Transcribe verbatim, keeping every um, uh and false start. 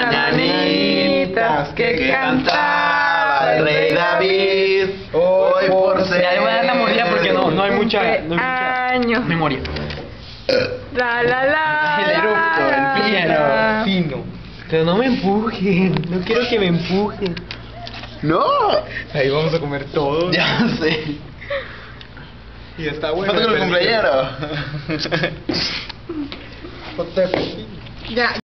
mañanitas que cantaba el rey David. Hoy por ser. Ya le voy a dar la mordida porque no, no hay mucha, no hay mucha Años. memoria. La la la. El eructo, el fino, fino. Pero no me empujen, no quiero que me empujen. No. Ahí vamos a comer todo. Ya sé. Y está bueno. Falta con el cumpleañero. Ponte- Ya.